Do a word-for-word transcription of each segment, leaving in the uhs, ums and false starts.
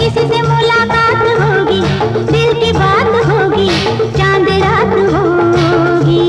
किसी से मुलाकात होगी, दिल की बात होगी, चांद रात होगी।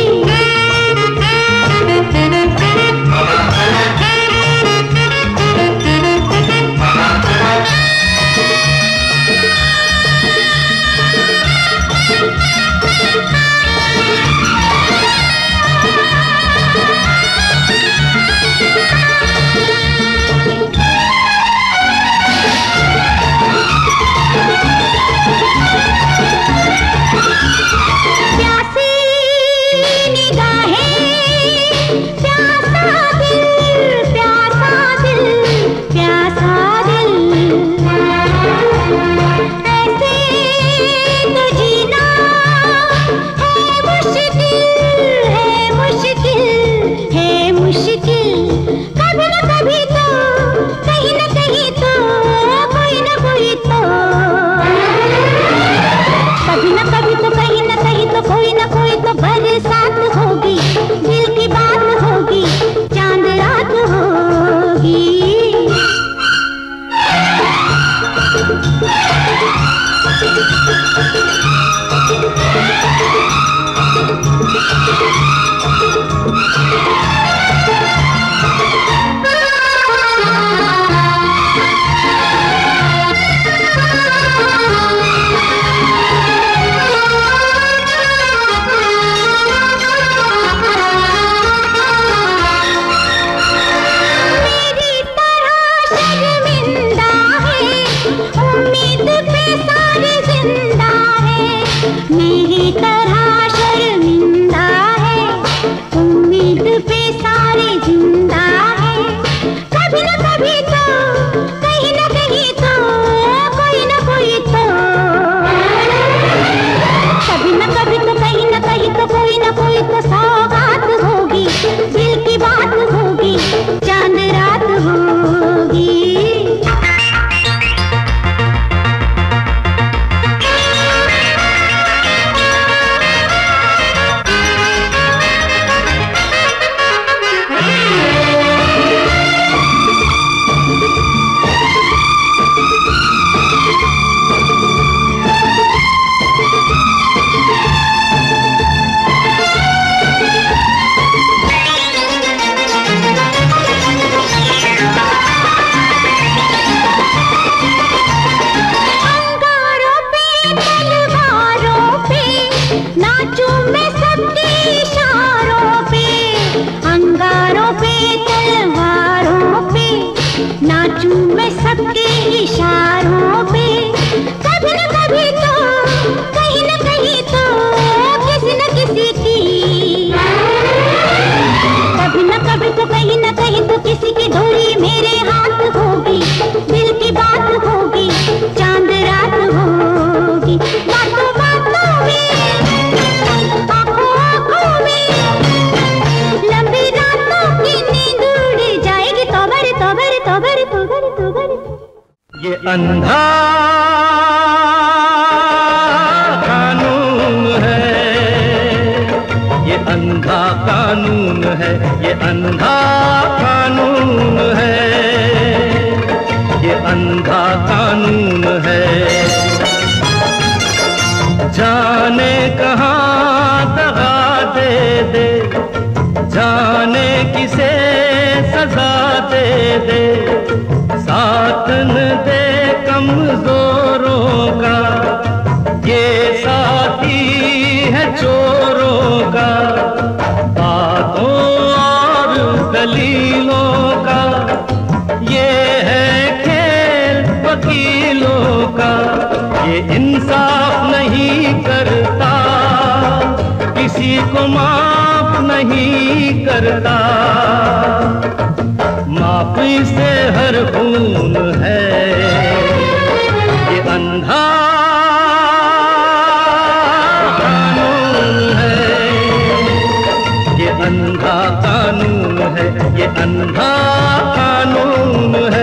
अंधा कानून है, ये अंधा कानून है, ये अंधा कानून है, ये अंधा कानून है। जाने कहाँ दगा दे दे, जाने किसे सजा दे दे, साथ न दे कमजोरों का, ये साथी है चोरों का, बातों और दलीलों का, ये है खेल वकीलों का, ये इंसाफ नहीं करता, किसी को माफ नहीं करता, माफी से हर खून है, ये अंधा कानून है, ये अंधा कानून है, ये अंधा कानून है।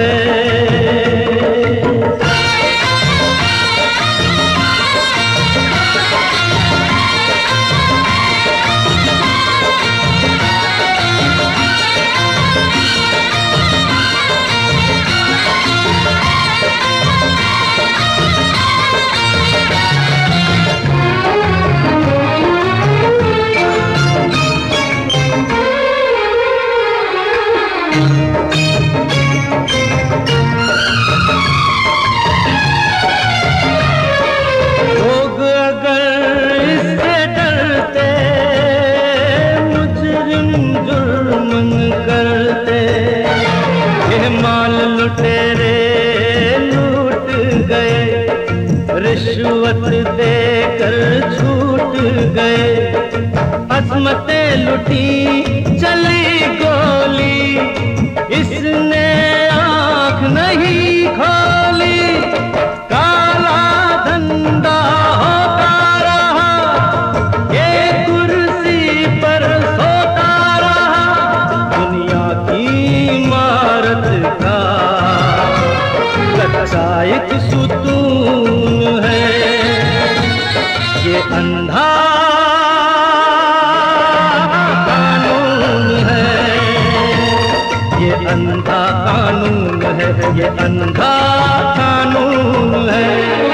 रिश्वत देकर छूट गए, असमतें लुटी चली गोली, इसने आँख नहीं खोली। काला धंधा होता रहा, ये कुर्सी पर सोता रहा, दुनिया की इमारत का कच्चा एक सुतून है। ये अंधा कानून है, ये अंधा कानून है, ये अंधा कानून है।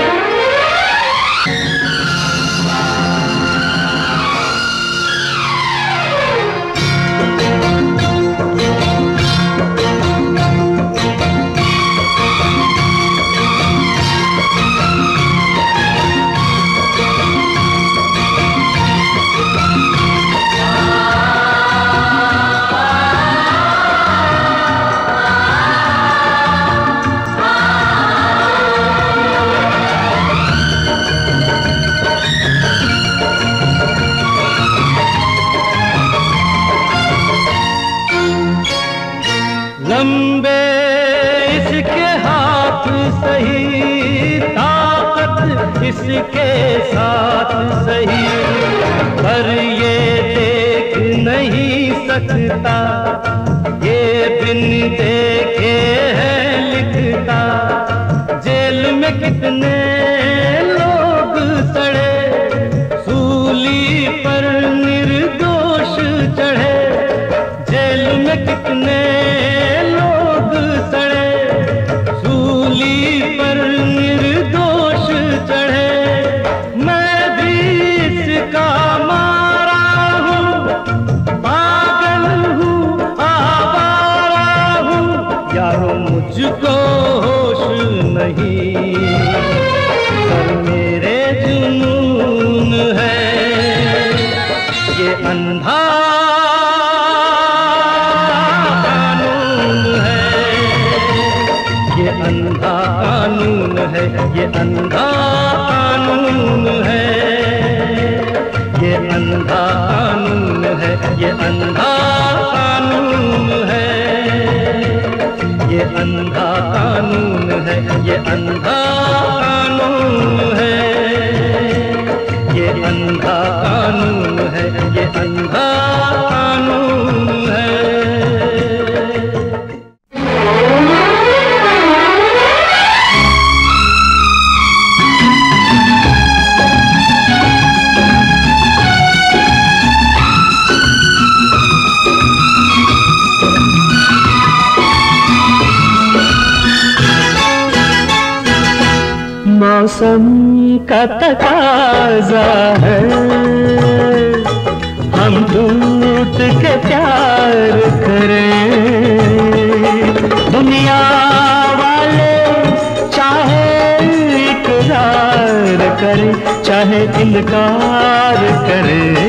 लंबे इसके हाथ सही, ताकत इसके साथ सही, पर ये देख नहीं सकता, ये बिन देखे है लिखता। जेल में कितने लोग सड़े, सूली पर निर्दोष चढ़े, जेल में कितने लोग सड़े, सूली पर निर्दोष चढ़े। मैं भी इसका मारा हूँ, पागल हूँ, आवारा हूँ, यारो मुझको होश नहीं, पर मेरे जुनून है। ये अंधा अंधा कानून है, ये अंधा कानून है, ये अंधा कानून है, ये अंधा कानून है, ये अंधा कानून है, ये अंधा कानून है, ये अंधा कानून है, ये अंधा कानून है। मौसम का तकाज़ा है, हम टूट के प्यार करें। दुनिया वाले चाहे इकरार करें, चाहे इनकार करें।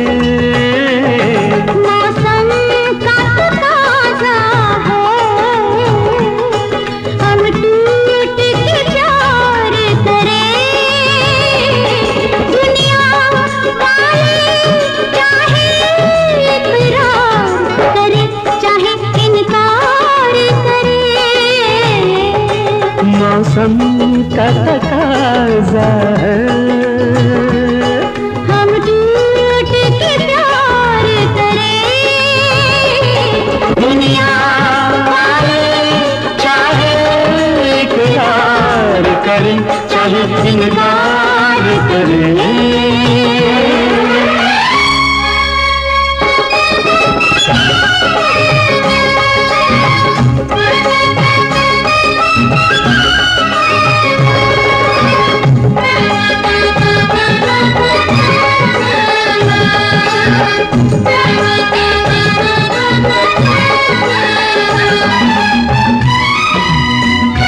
मौसम का तकाज़ा है, हम टूट के प्यार करें। दुनिया वाले चाहे इकरार करें, चाहे इनकार करें।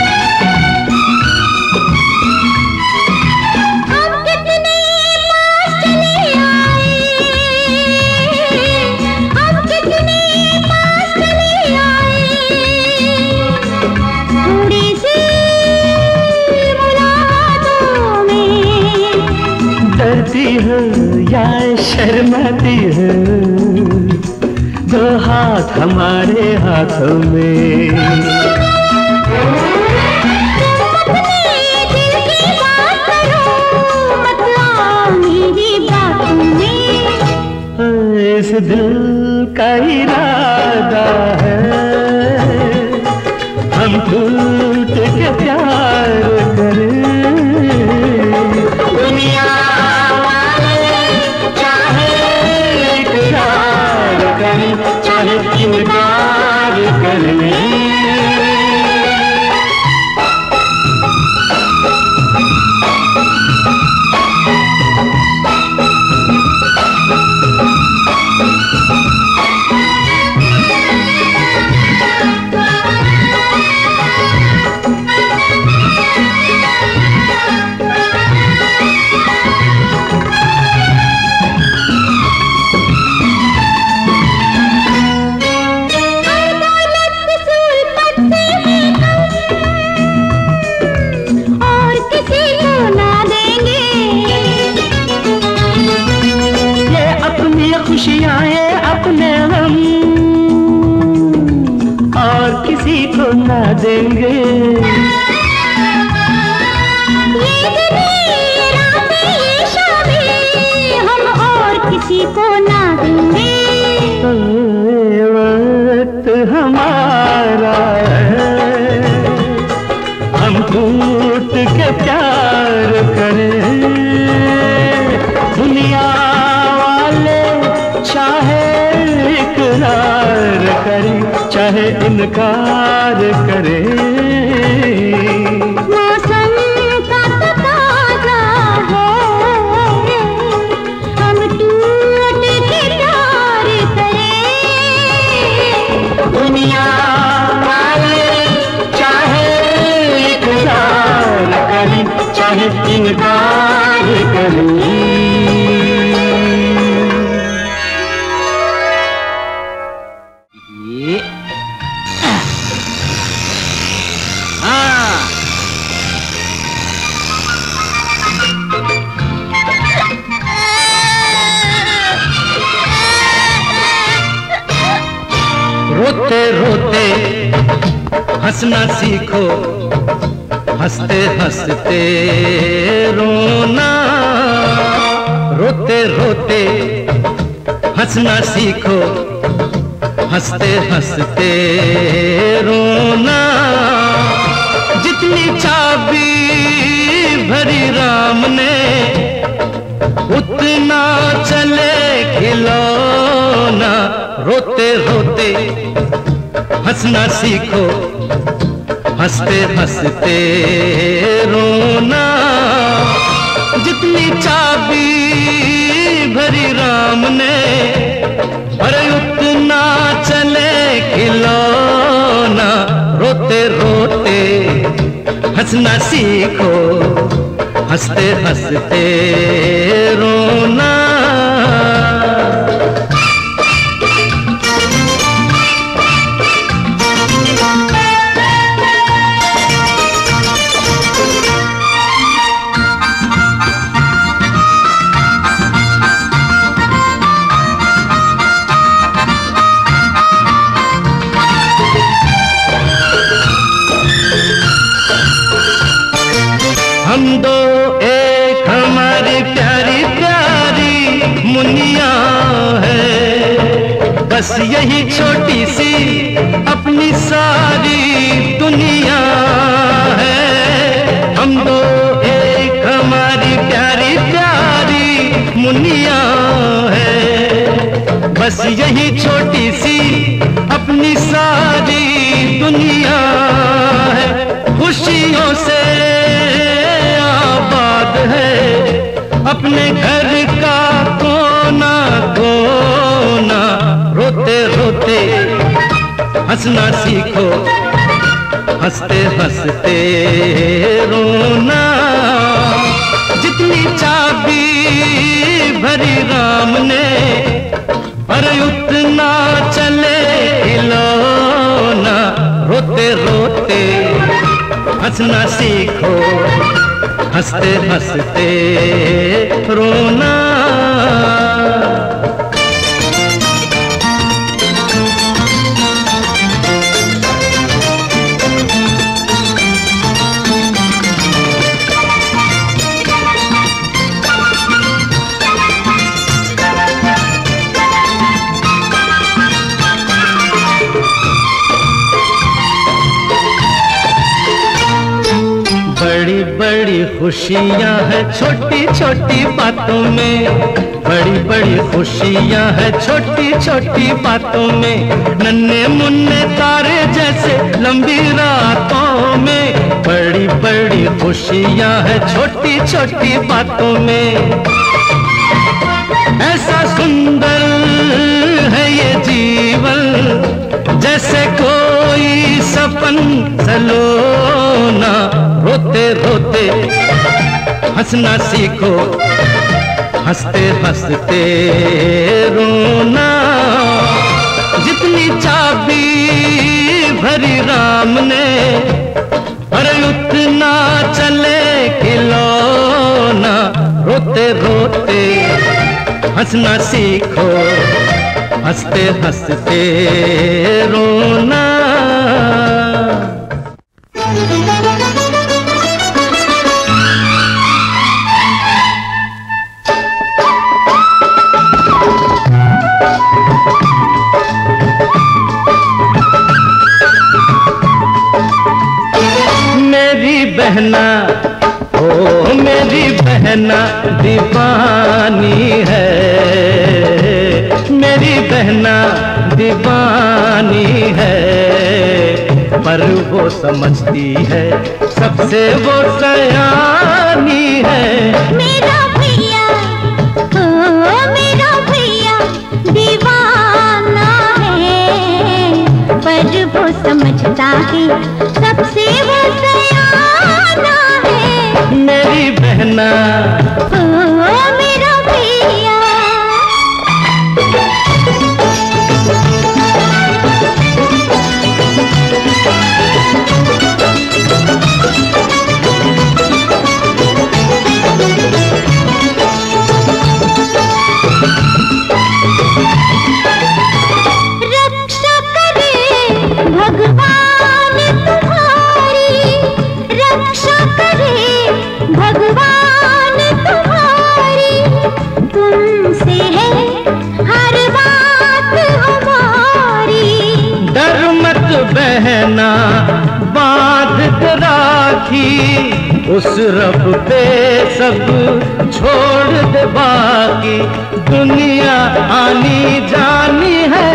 हम कितने हो या शर्माती हो, दो हाथ हमारे हाथों में। इस दिल का इरादा है, हम टूट के प्यार करें। दुनिया वाले चाहे इकरार करें, चाहे इनकार करें। खुशियाँ हैं अपने हम और किसी को ना देंगे। ये शादी हम और किसी को ना देंगे। वक्त हमारा है, हम टूट के प्यार करें। दुनिया चाहे इकरार करे, चाहे इनकार करे। मौसम का तकाज़ा है, हम टूट के प्यार करें। दुनिया वाले चाहे इकरार करे, चाहे इनकार करे। रोते रोते हंसना सीखो, हंसते हंसते रोना। रोते रोते हंसना सीखो, हंसते हंसते रोना। जितनी चाबी भरी राम ने, उतना चले खिलौना। रोते रोते हंसना सीखो, हंसते हंसते रोना। जितनी चाबी भरी राम ने, अरे उतना चले खिलौना। रोते रोते हंसना सीखो, हंसते हंसते रोना। हम दो एक हमारी प्यारी प्यारी मुनिया है, बस यही छोटी सी अपनी सारी दुनिया है। हम दो एक हमारी प्यारी प्यारी मुनिया है, बस यही छोटी सी अपनी सारी दुनिया है। खुशियों से है अपने घर का कोना कोना। रोते रोते हंसना सीखो, हंसते हंसते रोना। जितनी चाबी भरी राम ने, अरे उतना चले खिलौना। रोते रोते हंसना सीखो, हंसते हंसते रोना। बड़ी बड़ी खुशियाँ हैं छोटी छोटी बातों में, बड़ी बड़ी खुशियाँ हैं छोटी छोटी बातों में, नन्हे मुन्ने तारे जैसे लंबी रातों में। बड़ी बड़ी खुशियाँ हैं छोटी छोटी बातों में, ऐसा सुंदर है ये जीवन जैसे कोई सपन सलोना। रोते रोते हंसना सीखो, हंसते हंसते रोना। जितनी चाबी भरी राम ने पर उतना चले खिलौना। रोते रोते हंसना सीखो, हंसते हंसते रोना। मेरी बहना ओ मेरी बहना दीवानी है, मेरी बहना दीवानी है। पर वो समझती है सबसे वो सयानी है। मेरा भैया ओ मेरा भैया दीवाना है, पर वो समझता है सबसे वो सयाना है। मेरी बहना ओ मेरा भैया रक्षा करे भगवान तुम्हारी, रक्षा करे भगवान तुम्हारी। तुमसे है हर बात हमारी। डर मत बहना बांध के राखी, उस रब पे सब छोड़ दे बाकी। दुनिया आनी जानी है,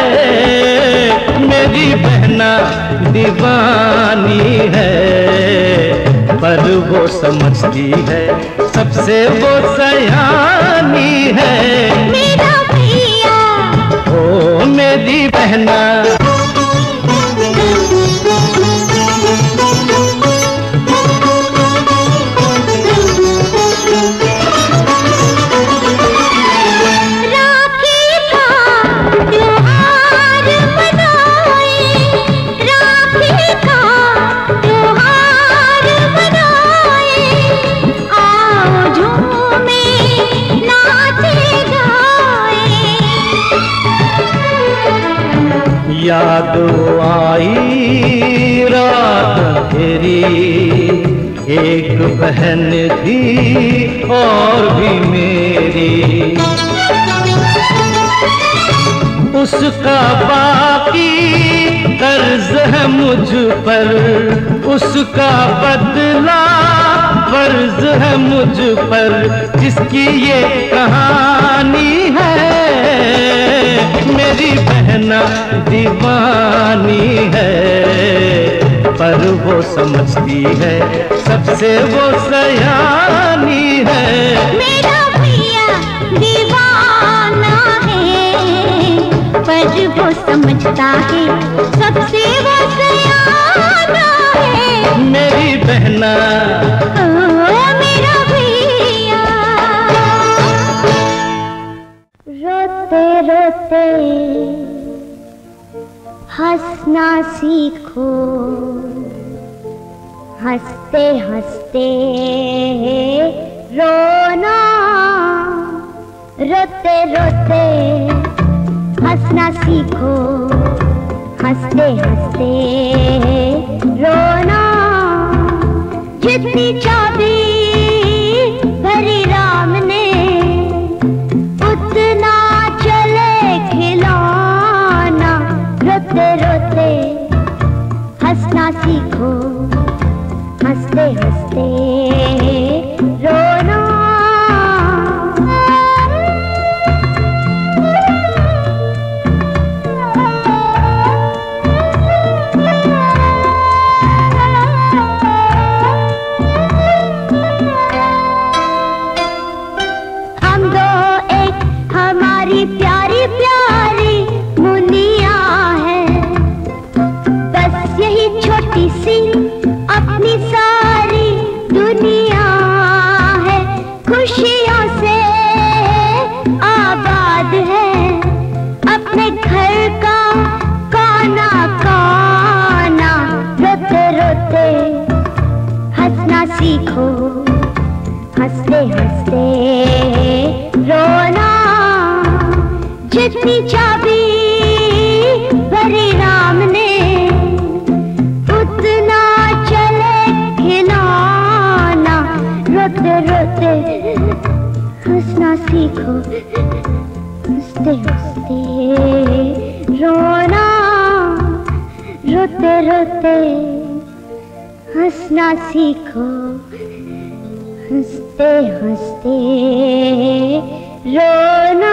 मेरी बहना दीवानी है। पर वो समझती है सबसे वो सयानी है। मेरा भैया ओ मेरी बहना राखी का त्योहार मनाए, राखी का त्योहार मनाए। आओ झूमे नाचे गाए। याद आई रात तेरी, एक बहन थी और भी मेरी। उसका बाकी कर्ज है मुझ पर, उसका बदला फर्ज है मुझ पर। जिसकी ये कहानी है, मेरी बहना दीवानी है। पर वो समझती है सबसे वो सयानी है। मेरा भैया दीवाना है, पर वो समझता है सबसे वो सयाना है। मेरी बहना ओ मेरा भैया रोते रोते हंसना सीखो, हंसते हंसते रोना, रोते रोते हंसना सीखो, हंसते हंसते रोना। जितनी चाबी भरी राम ने उतना चले खिलौना। रोते रोते हंसना सीखो, हंसते हंसते रोना। प्यारी प्यारी मुनिया है, बस यही छोटी सी अपनी सारी दुनिया है। खुशियों से आबाद है अपने घर का कोना कोना। रोते रोते हंसना सीखो, हंसते हंसते रोना। जितनी चाबी भरी राम ने उतना चले खिलौना। रोते रोते हंसना सीखो, हंसते हंसते रोना। रोते रोते हंसना सीखो, हंसते हंसते रोना।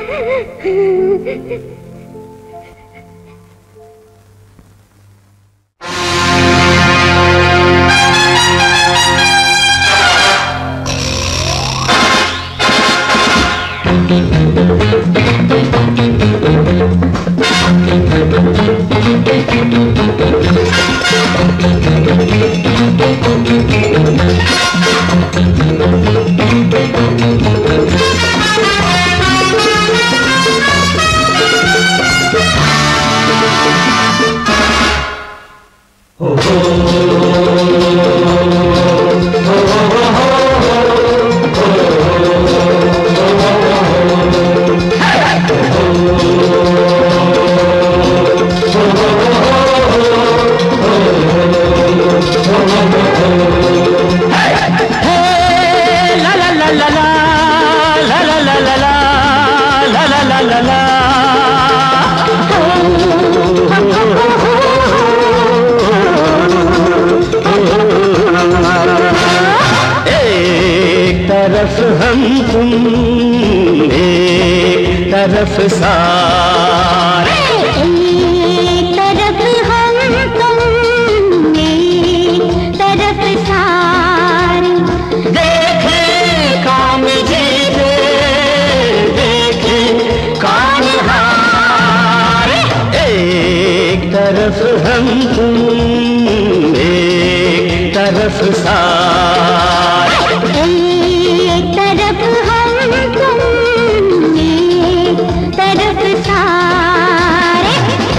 हम तुम एक तरफ सारे, एक तरफ हम तुम एक तरफ सारे। देखे काम जीते, देखे काम हारे। एक तरफ हम तुम एक तरफ सारे। एक तरफ हम तुम एक तरफ सारे।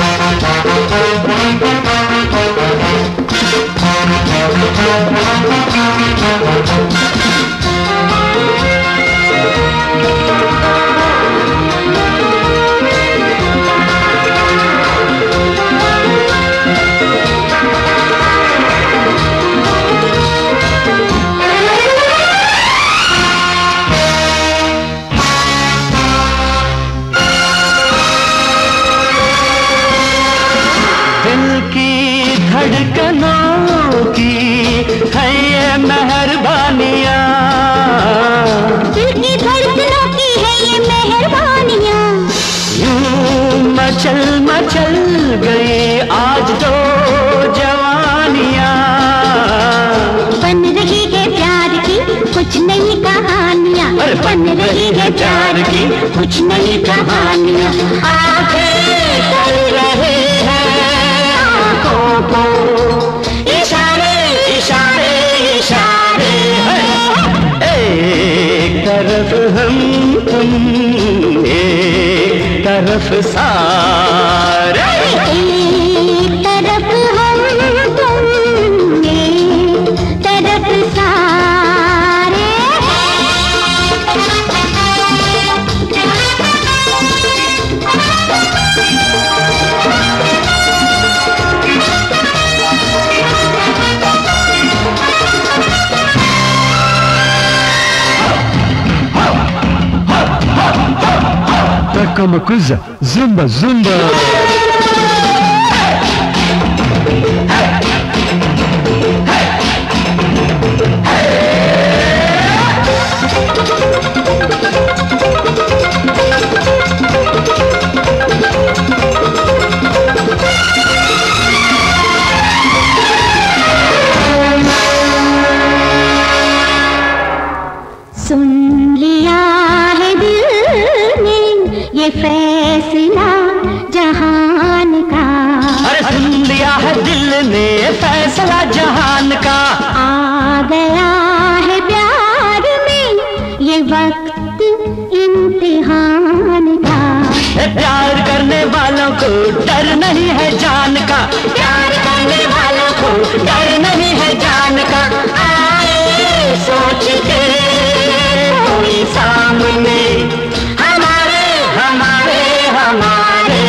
धड़कनों की है ये मेहरबानियाँ, दिल की धड़कनों की है ये मेहरबानियाँ। यूं मचल मचल गई आज दो जवानियाँ। बन रही है प्यार की कुछ नई कहानियाँ, बन रही है प्यार की कुछ नई कहानियाँ। आंखें कर रहे हैं आँखों को इशारे इशारे इशारे। एक तरफ हम तुम एक तरफ सारे। एक तरफ हम तुम एक toca uma coisa, zumba, zumba. सुन लिया है दिल ने ये फैसला जहान का। अरे सुन लिया है दिल ने फैसला जहान का। आ गया है प्यार में ये वक्त इम्तिहान का। प्यार करने वालों को डर नहीं है जान का। प्यार करने वालों को डर नहीं है जान का। आए सोच के कोई सामने हमारे हमारे हमारे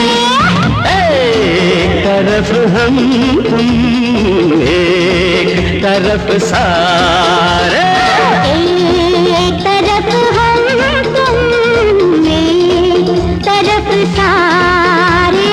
एक तरफ हम तुम एक तरफ सारे। एक तरफ हम तुम एक तरफ सारे।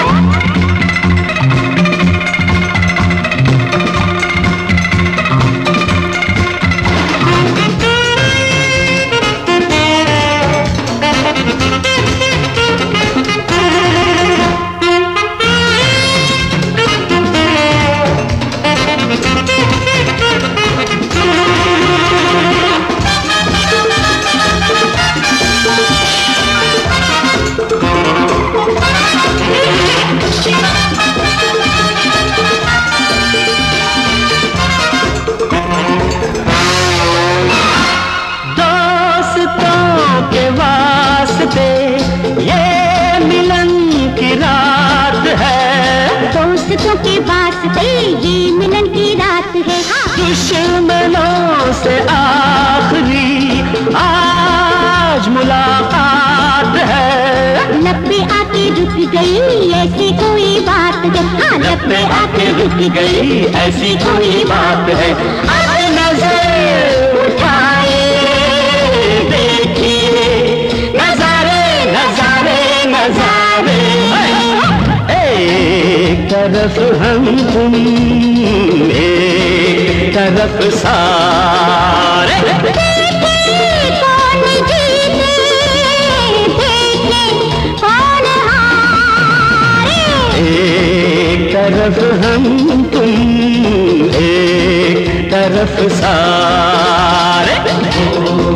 दोस्तों के वास्ते ये मिलन की रात है। दुश्मनों से आखिरी आज मुलाकात है। लब पे आके रुक गई ऐसी कोई बात है। हाँ, लब पे आके रुक गई ऐसी कोई बात है। अब नजर उठाए देखिए नजारे नजारे नजारे। एक तरफ हम तुम एक तरफ सारे। कौन जीते देखे कौन हारे। एक तरफ हम तुम एक तरफ सारे।